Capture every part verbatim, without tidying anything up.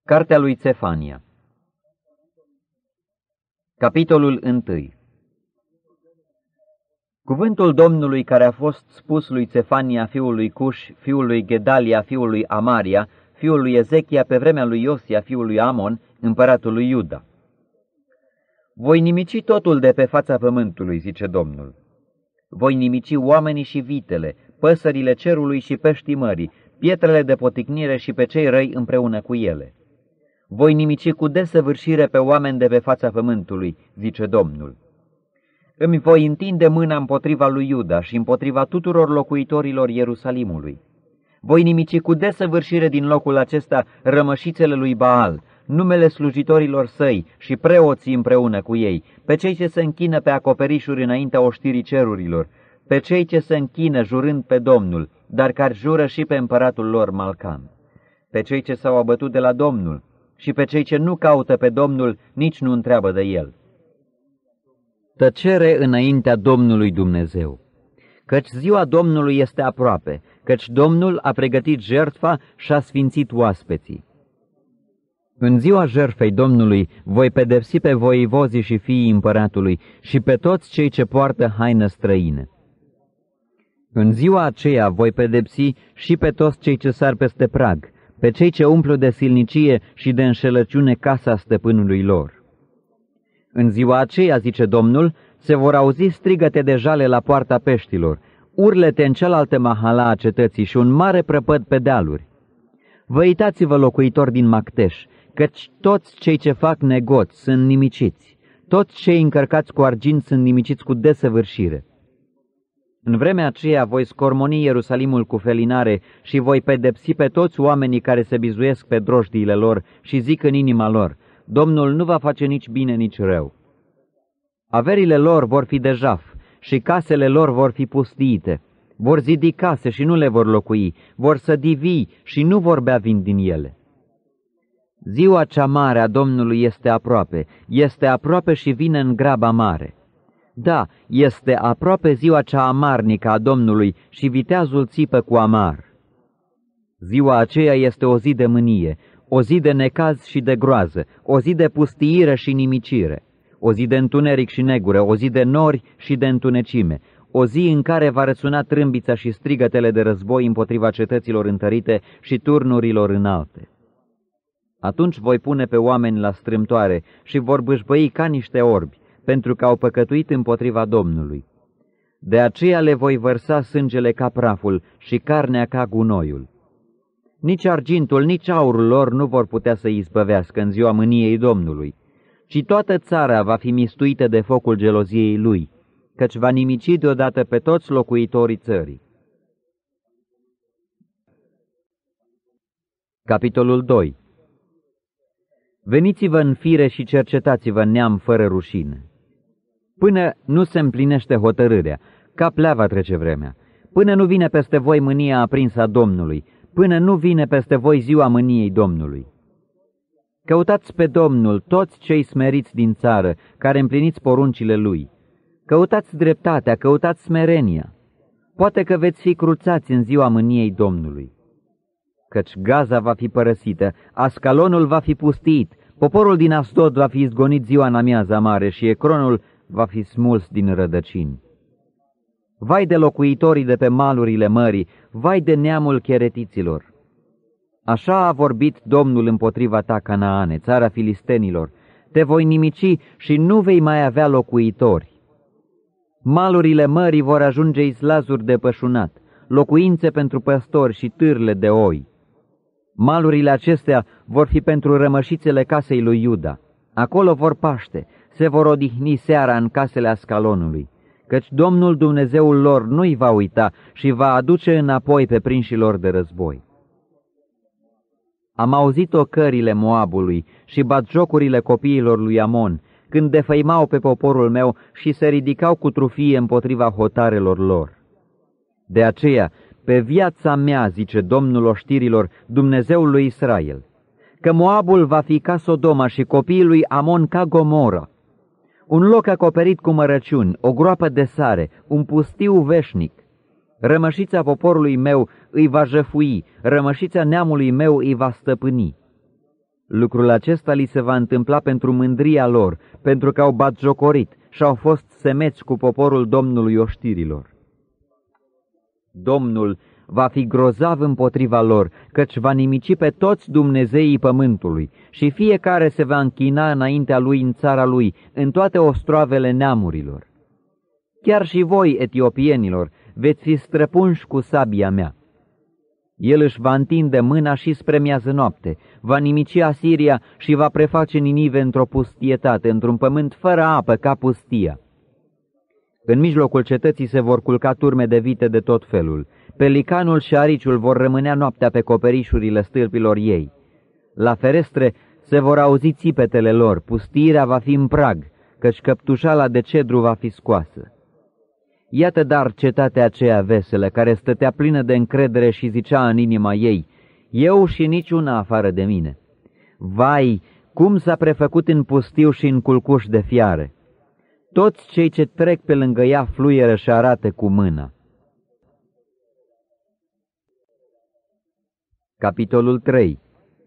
Cartea lui Țefania. Capitolul unu. Cuvântul Domnului care a fost spus lui Țefania, fiul lui Cuș, fiul lui Gedalia, fiul lui Amaria, fiul lui Ezechia, pe vremea lui Iosia, fiul lui Amon, împăratul lui Iuda. Voi nimici totul de pe fața pământului, zice Domnul. Voi nimici oamenii și vitele, păsările cerului și peștii mării, pietrele de poticnire și pe cei răi împreună cu ele. Voi nimici cu desăvârșire pe oameni de pe fața pământului, zice Domnul. Îmi voi întinde mâna împotriva lui Iuda și împotriva tuturor locuitorilor Ierusalimului. Voi nimici cu desăvârșire din locul acesta rămășițele lui Baal, numele slujitorilor săi și preoții împreună cu ei, pe cei ce se închină pe acoperișuri înaintea oștirii cerurilor, pe cei ce se închină jurând pe Domnul, dar care jură și pe împăratul lor Malcan, pe cei ce s-au abătut de la Domnul și pe cei ce nu caută pe Domnul, nici nu întreabă de el. Tăcere înaintea Domnului Dumnezeu, căci ziua Domnului este aproape, căci Domnul a pregătit jertfa și a sfințit oaspeții. În ziua jertfei Domnului voi pedepsi pe voivozii și fiii împăratului și pe toți cei ce poartă haină străină. În ziua aceea voi pedepsi și pe toți cei ce sar peste prag, pe cei ce umplu de silnicie și de înșelăciune casa stăpânului lor. În ziua aceea, zice Domnul, se vor auzi strigăte de jale la poarta peștilor, urlete în cealaltă mahala a cetății și un mare prăpăd pe dealuri. Vă uitați-vă, locuitori din Macteș, căci toți cei ce fac negoți sunt nimiciți, toți cei încărcați cu argint sunt nimiciți cu desăvârșire. În vremea aceea voi scormoni Ierusalimul cu felinare și voi pedepsi pe toți oamenii care se bizuiesc pe drojdiile lor și zic în inima lor, Domnul nu va face nici bine, nici rău. Averile lor vor fi de jaf și casele lor vor fi pustiite. Vor zidi case și nu le vor locui, vor sădi vii și nu vor bea vin din ele. Ziua cea mare a Domnului este aproape, este aproape și vine în graba mare. Da, este aproape ziua cea amarnică a Domnului și viteazul țipă cu amar. Ziua aceea este o zi de mânie, o zi de necaz și de groază, o zi de pustiire și nimicire, o zi de întuneric și negură, o zi de nori și de întunecime, o zi în care va răsuna trâmbița și strigătele de război împotriva cetăților întărite și turnurilor înalte. Atunci voi pune pe oameni la strâmtoare și vor bâșbăi ca niște orbi, pentru că au păcătuit împotriva Domnului. De aceea le voi vărsa sângele ca praful și carnea ca gunoiul. Nici argintul, nici aurul lor nu vor putea să izbăvească în ziua mâniei Domnului, ci toată țara va fi mistuită de focul geloziei lui, căci va nimici deodată pe toți locuitorii țării. Capitolul doi. Veniți-vă în fire și cercetați-vă neam fără rușine. Până nu se împlinește hotărârea, ca pleava trece vremea, până nu vine peste voi mânia aprinsă a Domnului, până nu vine peste voi ziua mâniei Domnului. Căutați pe Domnul toți cei smeriți din țară, care împliniți poruncile Lui. Căutați dreptatea, căutați smerenia. Poate că veți fi cruțați în ziua mâniei Domnului. Căci Gaza va fi părăsită, Ascalonul va fi pustit, poporul din Asdod va fi izgonit ziua în amiaza mare și Ecronul va fi smuls din rădăcini. Vai de locuitorii de pe malurile mării, vai de neamul cheretiților! Așa a vorbit Domnul împotriva ta, Canaane, țara filistenilor, te voi nimici și nu vei mai avea locuitori. Malurile mării vor ajunge islazuri de pășunat, locuințe pentru păstori și târle de oi. Malurile acestea vor fi pentru rămășițele casei lui Iuda. Acolo vor paște, se vor odihni seara în casele Ascalonului, căci Domnul Dumnezeul lor nu-i va uita și va aduce înapoi pe prinșilor de război. Am auzit ocările Moabului și batjocurile copiilor lui Amon, când defăimau pe poporul meu și se ridicau cu trufie împotriva hotarelor lor. De aceea, pe viața mea, zice Domnul oștirilor, Dumnezeul lui Israel, că Moabul va fi ca Sodoma și copiii lui Amon ca Gomora, un loc acoperit cu mărăciuni, o groapă de sare, un pustiu veșnic. Rămășița poporului meu îi va jăfui, rămășița neamului meu îi va stăpâni. Lucrul acesta li se va întâmpla pentru mândria lor, pentru că au batjocorit și au fost semeți cu poporul Domnului oștirilor. Domnul va fi grozav împotriva lor, căci va nimici pe toți dumnezeii pământului și fiecare se va închina înaintea lui în țara lui, în toate ostroavele neamurilor. Chiar și voi, etiopienilor, veți fi străpunși cu sabia mea. El își va întinde mâna și spre miază noapte, va nimici Asiria și va preface Ninive într-o pustietate, într-un pământ fără apă ca pustia. În mijlocul cetății se vor culca turme de vite de tot felul. Pelicanul și ariciul vor rămânea noaptea pe coperișurile stâlpilor ei. La ferestre se vor auzi țipetele lor, pustiirea va fi în prag, căci căptușala de cedru va fi scoasă. Iată dar cetatea aceea veselă, care stătea plină de încredere și zicea în inima ei, eu și niciuna afară de mine. Vai, cum s-a prefăcut în pustiu și în culcuș de fiare! Toți cei ce trec pe lângă ea fluieră și arată cu mâna. Capitolul trei.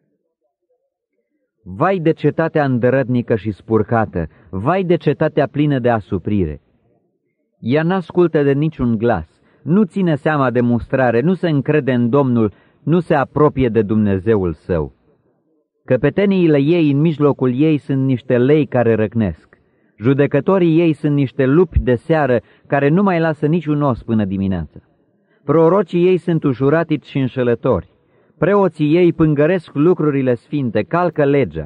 Vai de cetatea îndărătnică și spurcată, vai de cetatea plină de asuprire! Ea n-ascultă de niciun glas, nu ține seama de mustrare, nu se încrede în Domnul, nu se apropie de Dumnezeul său. Căpeteniile ei în mijlocul ei sunt niște lei care răcnesc. Judecătorii ei sunt niște lupi de seară care nu mai lasă niciun os până dimineață. Prorocii ei sunt ușuratici și înșelători. Preoții ei pângăresc lucrurile sfinte, calcă legea.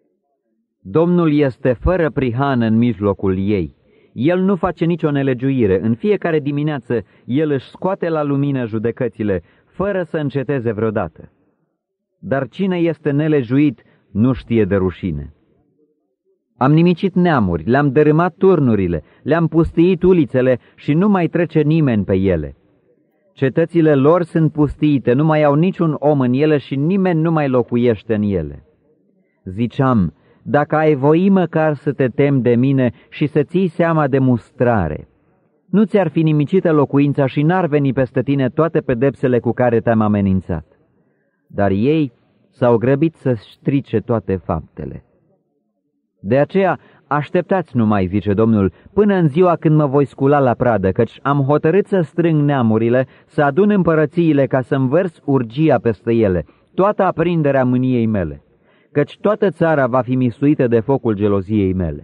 Domnul este fără prihană în mijlocul ei. El nu face nicio nelegiuire. În fiecare dimineață el își scoate la lumină judecățile, fără să înceteze vreodată. Dar cine este nelegiuit nu știe de rușine. Am nimicit neamuri, le-am dărâmat turnurile, le-am pustiit ulițele și nu mai trece nimeni pe ele. Cetățile lor sunt pustiite, nu mai au niciun om în ele și nimeni nu mai locuiește în ele. Ziceam, dacă ai voi măcar să te temi de mine și să ții seama de mustrare, nu ți-ar fi nimicită locuința și n-ar veni peste tine toate pedepsele cu care te-am amenințat. Dar ei s-au grăbit să strice toate faptele. De aceea, așteptați numai, zice Domnul, până în ziua când mă voi scula la pradă, căci am hotărât să strâng neamurile, să adun împărățiile ca să-mi vers urgia peste ele, toată aprinderea mâniei mele, căci toată țara va fi mistuită de focul geloziei mele.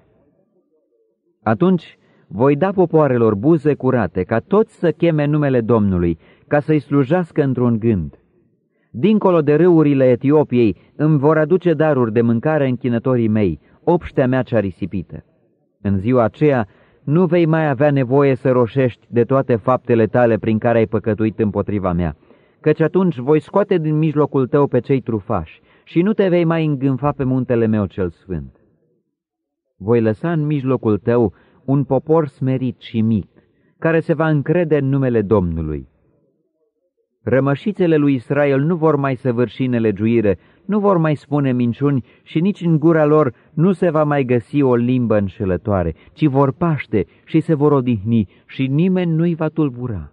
Atunci voi da popoarelor buze curate, ca toți să cheme numele Domnului, ca să-i slujească într-un gând. Dincolo de râurile Etiopiei îmi vor aduce daruri de mâncare închinătorii mei, obștea mea cea risipită. În ziua aceea nu vei mai avea nevoie să roșești de toate faptele tale prin care ai păcătuit împotriva mea, căci atunci voi scoate din mijlocul tău pe cei trufași și nu te vei mai îngânfa pe muntele meu cel sfânt. Voi lăsa în mijlocul tău un popor smerit și mic, care se va încrede în numele Domnului. Rămășițele lui Israel nu vor mai săvârși nelegiuire, nu vor mai spune minciuni și nici în gura lor nu se va mai găsi o limbă înșelătoare, ci vor paște și se vor odihni și nimeni nu-i va tulbura.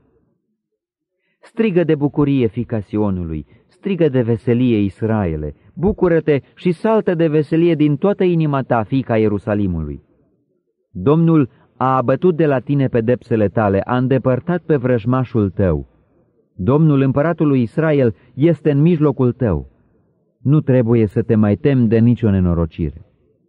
Strigă de bucurie, fiica Sionului, strigă de veselie, Israele, bucură-te și saltă de veselie din toată inima ta, fiica Ierusalimului. Domnul a abătut de la tine pedepsele tale, a îndepărtat pe vrăjmașul tău. Domnul împăratul lui Israel este în mijlocul tău. Nu trebuie să te mai temi de nicio nenorocire.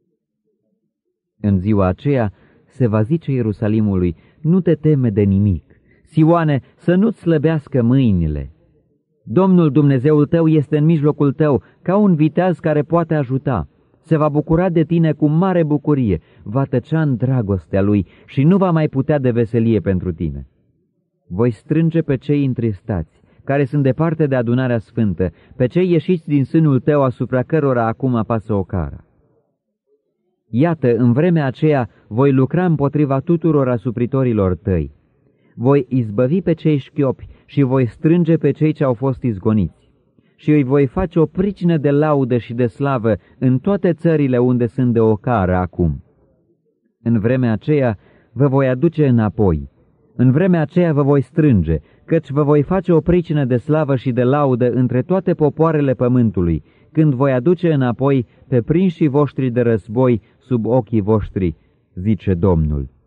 În ziua aceea se va zice Ierusalimului, nu te teme de nimic. Sioane, să nu-ți slăbească mâinile. Domnul Dumnezeul tău este în mijlocul tău, ca un viteaz care poate ajuta. Se va bucura de tine cu mare bucurie, va tăcea în dragostea lui și nu va mai putea de veselie pentru tine. Voi strânge pe cei întristați, care sunt departe de adunarea sfântă, pe cei ieșiți din sânul tău asupra cărora acum apasă ocara. Iată, în vremea aceea voi lucra împotriva tuturor asupritorilor tăi. Voi izbăvi pe cei șchiopi și voi strânge pe cei ce au fost izgoniți. Și îi voi face o pricină de laudă și de slavă în toate țările unde sunt de ocară acum. În vremea aceea vă voi aduce înapoi. În vremea aceea vă voi strânge, căci vă voi face o pricină de slavă și de laudă între toate popoarele pământului, când voi aduce înapoi pe prinșii voștri de război sub ochii voștri, zice Domnul.